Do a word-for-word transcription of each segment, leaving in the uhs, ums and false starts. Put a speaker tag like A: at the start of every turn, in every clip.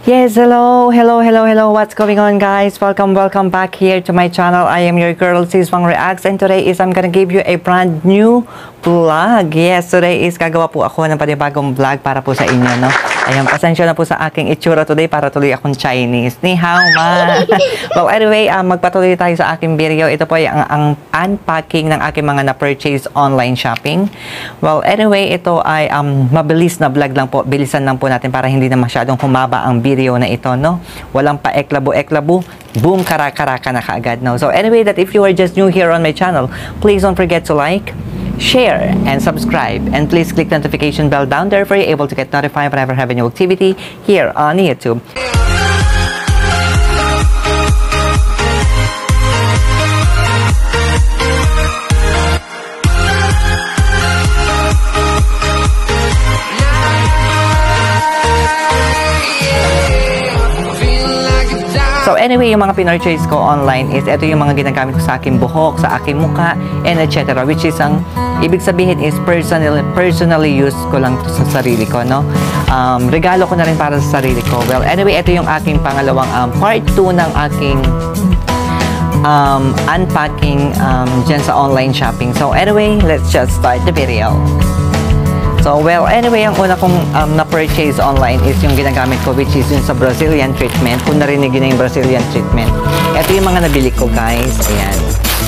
A: Yes, hello, hello, hello, hello. What's going on, guys? Welcome, welcome back here to my channel. I am your girl, Sis Wang Reacts, and today is I'm gonna give you a brand new vlog. Yes, today is gagawa po ako ng panibagong vlog para po sa inyo, no? Ayan, pasensya na po sa aking itsura today para tuloy akong Chinese. Ni hao ma. Well, anyway, um, magpatuloy tayo sa aking video. Ito po ay ang, ang unpacking ng aking mga na-purchase online shopping. Well, anyway, ito ay um, mabilis na vlog lang po. Bilisan lang po natin para hindi na masyadong humaba ang video na ito, no? Walang pa eklabo-eklabo. Boom, kara-karaka na kaagad, no? So anyway, that if you are just new here on my channel, please don't forget to like, share, and subscribe. And please click the notification bell down there for you able to get notified whenever I have a new activity here on YouTube. So anyway, yung mga pinurchase ko online is ito yung mga ginagamit ko sa aking buhok, sa aking mukha, and et cetera. Which is ang ibig sabihin is personally, personally use ko lang to sa sarili ko, no? Um, regalo ko na rin para sa sarili ko. Well, anyway, ito yung aking pangalawang um, part two ng aking um, unpacking um, dyan sa online shopping. So anyway, let's just start the video. So, well, anyway, ang una kong um, na-purchase online is yung ginagamit ko, which is yung sa Brazilian treatment. Kung narinig yun na yung Brazilian treatment. Ito yung mga nabili ko, guys. Ayan.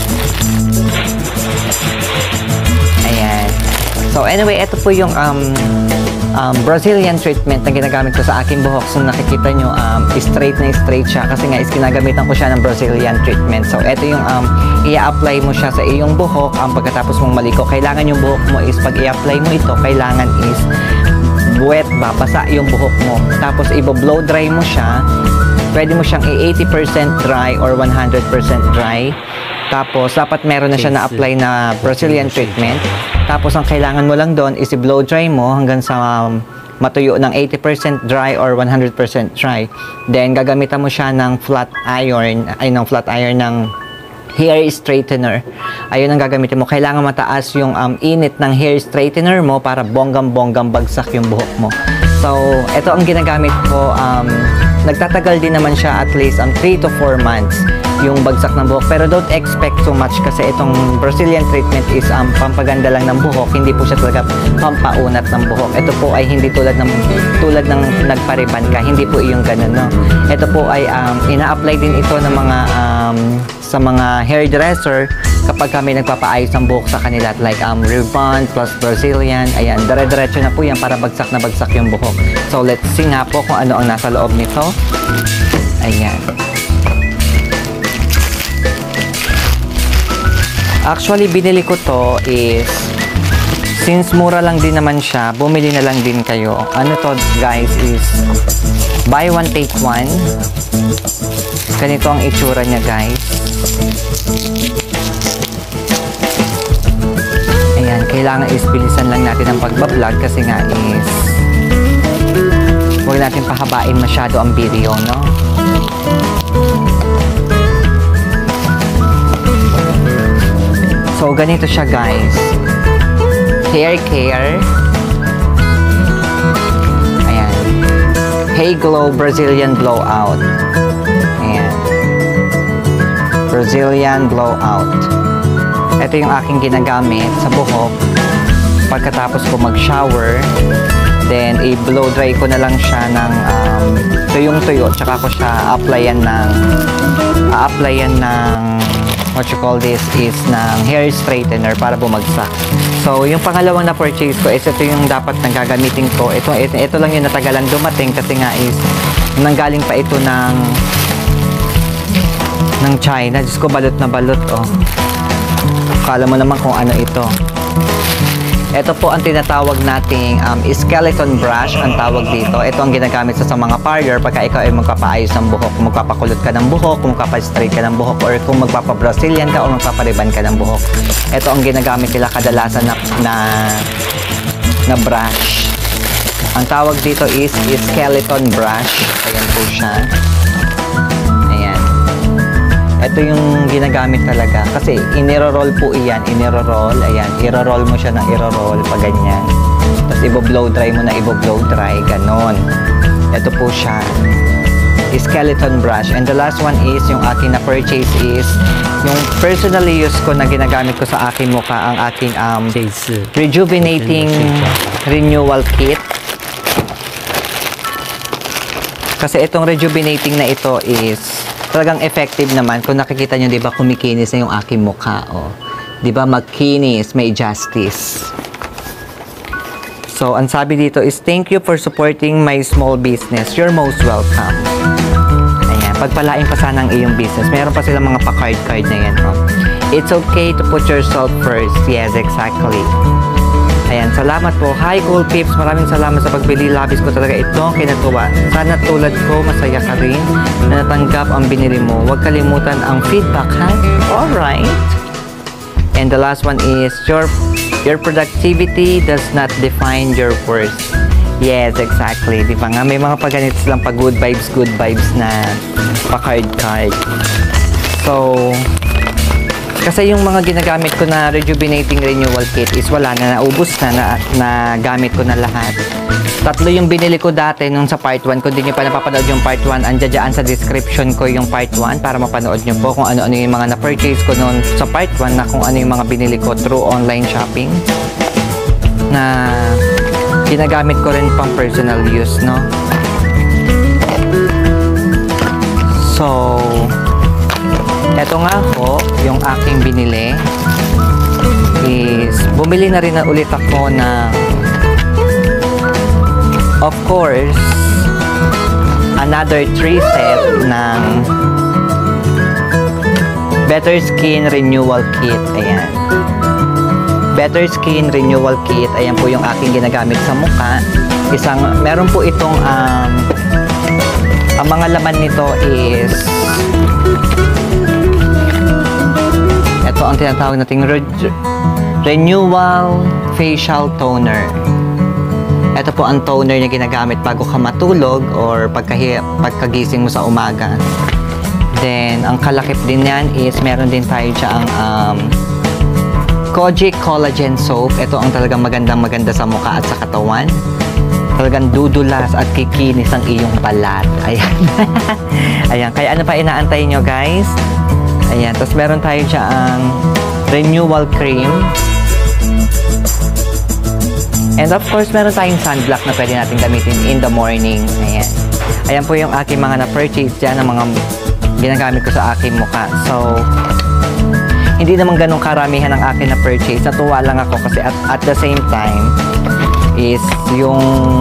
A: Ayan. So, anyway, ito po yung um, um, Brazilian treatment na ginagamit ko sa aking buhok. So, nakikita nyo, um, straight na straight siya. Kasi nga, is ginagamitan ko siya ng Brazilian treatment. So, ito yung um, i-apply mo siya sa iyong buhok um, pagkatapos mong maliko. Kailangan yung buhok mo is pag i-apply mo ito, kailangan is wet ba, basa yung buhok mo. Tapos i-blow dry mo siya. Pwede mo siyang i-eighty percent dry or one hundred percent dry. Tapos dapat meron na siya na-apply na Brazilian treatment. Tapos ang kailangan mo lang doon is i-blow dry mo hanggang sa um, matuyo ng eighty percent dry or one hundred percent dry. Then gagamitan mo siya ng flat iron, ay ng flat iron ng hair straightener. Ayun ang gagamitin mo. Kailangan mataas yung um, init ng hair straightener mo para bonggam-bonggam bagsak yung buhok mo. So, ito ang ginagamit ko. Um, nagtatagal din naman siya at least um, three to four months yung bagsak ng buhok. Pero don't expect too much kasi itong Brazilian treatment is um, pampaganda lang ng buhok. Hindi po siya talaga pampaunat ng buhok. Ito po ay hindi tulad ng tulad ng nagpariban ka. Hindi po yung ganun, no? Ito po ay um, ina-apply din ito ng mga um, sa mga hairdresser kapag kami nagpapaayos ng buhok sa kanila, like um, rebond plus Brazilian. Ayan, dire-diretso na po yan para bagsak na bagsak yung buhok. So let's see nga po kung ano ang nasa loob nito. Ayan. Actually, binili ko to is since mura lang din naman siya, bumili na lang din kayo. Ano to, guys, is buy one take one. Ganito ang itsura niya, guys. Ayan, kailangan is bilisan lang natin ang pagbablog kasi nga is huwag natin pahabain masyado ang video, no? So, ganito siya, guys. Hair care. Ayan. Hey Glow Brazilian Blowout. Ayan. Brazilian Blowout. Ito yung aking ginagamit sa buhok. Pagkatapos ko mag-shower, then i-blow dry ko na lang siya ng um, tuyong-tuyo. Tsaka ko siya applyan ng a-applyan ng what you call this is ng hair straightener para bumagsak. So, yung pangalawang na-purchase ko is ito yung dapat nang gagamitin ko. Ito, ito, ito lang yung natagalan dumating kasi nga is nanggaling pa ito ng ng China. Diyos ko, balot na balot, oh. Kala mo naman kung ano ito. Ito po ang tinatawag nating um, skeleton brush ang tawag dito. Ito ang ginagamit sa, sa mga parlor pagka ikaw ay magpapaayos ng buhok. Kung magpapakulot ka ng buhok, kung magpapastraight ka ng buhok, or kung magpapabrazilian ka o magpapariban ka ng buhok. Ito ang ginagamit nila kadalasan na, na, na brush. Ang tawag dito is, is skeleton brush. Ayan po siya. Ayan. Ito yung ginagamit talaga. Kasi iniro-roll po iyan. Iniro-roll. Ayan. Iro-roll mo siya ng iro-roll. Pag ganyan. Tapos i-blow dry mo na i-blow dry. Ganon. Ito po siya, skeleton brush. And the last one is, yung aking na-purchase is, yung personally use ko na ginagamit ko sa aking mukha, ang aking um, rejuvenating renewal kit. Kasi itong rejuvenating na ito is talagang effective naman. Kung nakikita nyo, di ba, kumikinis na yung aking mukha. Oh. Di ba, magkinis, may justice. So, ang sabi dito is, thank you for supporting my small business. You're most welcome. Ayan, pagpalain pa sana ang iyong business. Meron pa silang mga pa-card-card na yan. Oh. It's okay to put yourself first. Yes, exactly. Ayan, salamat po. Hi, Cool Pips. Maraming salamat sa pagbili. Labis ko talaga itong kinatuwa. Sana tulad ko, masaya ka rin na natanggap ang binili mo. Huwag kalimutan ang feedback, ha? Alright. And the last one is, your your productivity does not define your worth. Yes, exactly. Di ba nga? May mga pagganit silang pag good vibes, good vibes na pa-card-card. So, kasi yung mga ginagamit ko na rejuvenating renewal kit is wala na, naubos na, na, na gamit ko na lahat. Tatlo yung binili ko dati nung sa part one. Kung di nyo pa napapanood yung part one, andyan sa description ko yung part one para mapanood nyo po kung ano-ano yung mga na-purchase ko noon sa part one, na kung ano yung mga binili ko through online shopping na ginagamit ko rin pang personal use, no? So, eto nga po, yung aking binili is, bumili na rin na ulit ako na, of course, another three set ng Better Skin Renewal Kit. Ayan. Better Skin Renewal Kit. Ayan po yung aking ginagamit sa mukha. Isang, meron po itong, um, ang mga laman nito is, ito ang tinatawag nating Re Renewal Facial Toner. Ito po ang toner na ginagamit bago ka matulog or pagka pagkagising mo sa umaga. Then, ang kalakip din yan is meron din tayo dyan um, Kojic Collagen Soap. Ito ang talagang magandang maganda sa mukha at sa katawan. Talagang dudulas at kikinis ang iyong balat. Ayan. Ayan. Kaya ano pa inaantay nyo, guys? Ayan. Tapos meron tayo dyan Renewal Cream. And of course, meron tayong sunblock na pwede natin gamitin in the morning. Ayan. Ayan po yung aking mga na-purchase dyan, ng mga ginagamit ko sa aking mukha. So, hindi naman ganun karamihan ang akin na-purchase. Natuwa lang ako kasi at, at the same time is yung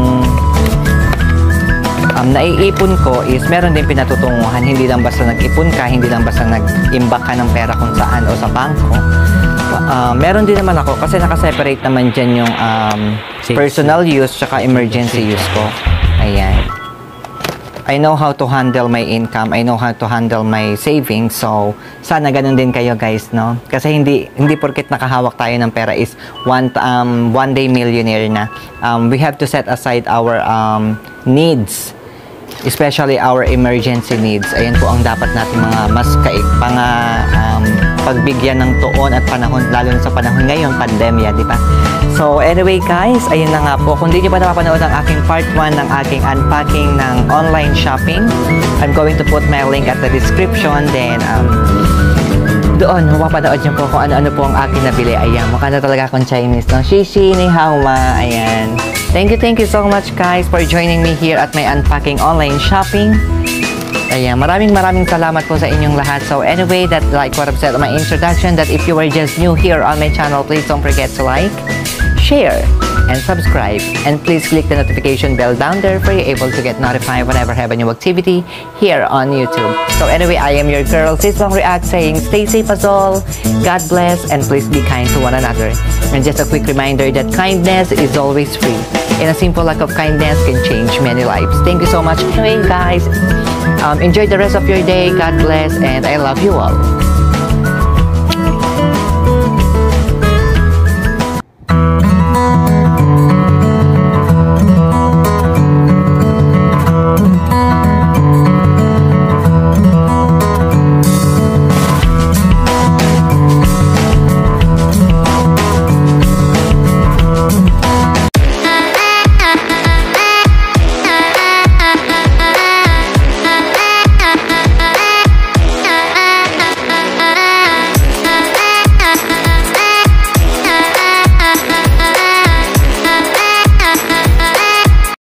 A: um, naiipon ko is meron din pinatutunguhan. Hindi lang basta nag-ipon ka, hindi lang basta nag-imbak ka ng pera kung saan o sa bangko. Uh, meron din naman ako kasi nakaseparate naman dyan yung um, personal use tsaka emergency use ko. Ayan. I know how to handle my income. I know how to handle my savings. So, sana ganun din kayo, guys, no? Kasi hindi hindi porket nakahawak tayo ng pera is one um one day millionaire na. Um, we have to set aside our um needs, especially our emergency needs. Ayan po ang dapat natin mga mas kaik pang um, pagbigyan ng tuon at panahon, lalo na sa panahon ngayon, pandemya, di ba? So, anyway, guys, ayun na nga po. Kung di nyo pa napapanood ang aking part one ng aking unpacking ng online shopping, I'm going to put my link at the description. Then, um, doon, mapapanood nyo po kung ano-ano po ang aking nabili. Ayan, mukha na talaga akong Chinese, no? Shishi, ni hao ma. Ayan. Thank you, thank you so much, guys, for joining me here at my unpacking online shopping. Ayan, maraming maraming salamat po sa inyong lahat. So anyway, that like what I've said on my introduction, that if you are just new here on my channel, please don't forget to like, share, and subscribe. And please click the notification bell down there for you able to get notified whenever I have a new activity here on YouTube. So anyway, I am your girl, Siswang React, saying stay safe as all, God bless, and please be kind to one another. And just a quick reminder that kindness is always free. And a simple act of kindness can change many lives. Thank you so much. Anyway, guys, um, enjoy the rest of your day. God bless, and I love you all.